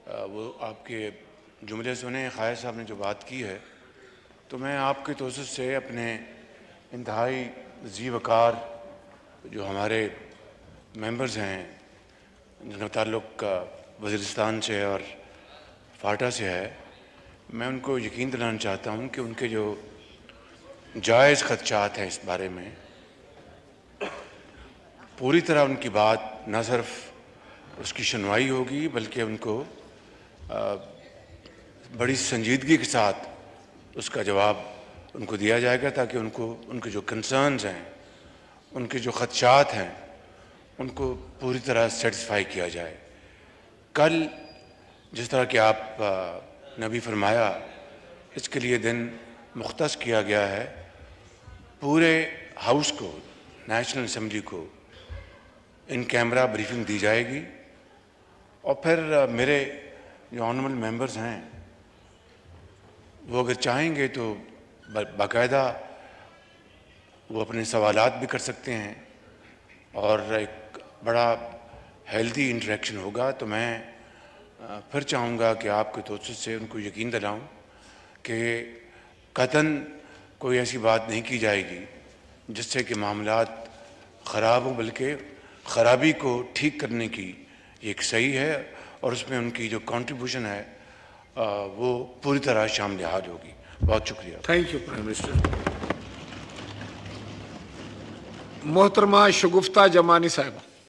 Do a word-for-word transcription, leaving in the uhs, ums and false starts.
وہ آپ کے جملے سنے خیر صاحب نے جو بات کی ہے، تو میں آپ کے توسط سے اپنے انتہائی ذی وقار جو ہمارے ممبرز ہیں جن کا تعلق وزیرستان سے اور فاٹا سے ہے، میں ان کو یقین دلانا چاہتا ہوں کہ ان کے جو جائز خدشات ہیں اس بارے میں پوری طرح ان کی بات نہ صرف اس کی سنوائی ہوگی بلکہ ان کو بڑی سنجیدگی کے ساتھ اس کا جواب ان کو دیا جائے گا تاکہ ان کو ان کے جو کنسرنز ہیں، ان کے جو خدشات ہیں، ان کو پوری طرح سیٹسفائی کیا جائے۔ کل جس طرح کہ آپ نے بھی فرمایا، اس کے لیے دن مختص کیا گیا ہے، پورے ہاؤس کو، نیشنل اسمبلی کو ان کیمرہ بریفنگ دی جائے گی، اور پھر میرے جو آنریبل ممبرز ہیں وہ اگر چاہیں گے تو باقاعدہ وہ اپنے سوالات بھی کر سکتے ہیں اور ایک بڑا ہیلدی انٹریکشن ہوگا۔ تو میں پھر چاہوں گا کہ آپ کے توسط سے ان کو یقین دلاؤں کہ قطعاً کوئی ایسی بات نہیں کی جائے گی جس سے کہ معاملات خراب ہوں، بلکہ خرابی کو ٹھیک کرنے کی یہ ایک صحیح ہے، اور اس میں ان کی جو کنٹریبیوشن ہے وہ پوری طرح شامل حال ہوگی۔ بہت شکریہ۔ Thank you prime minister. محترمہ شگفتہ جمانی صاحبہ۔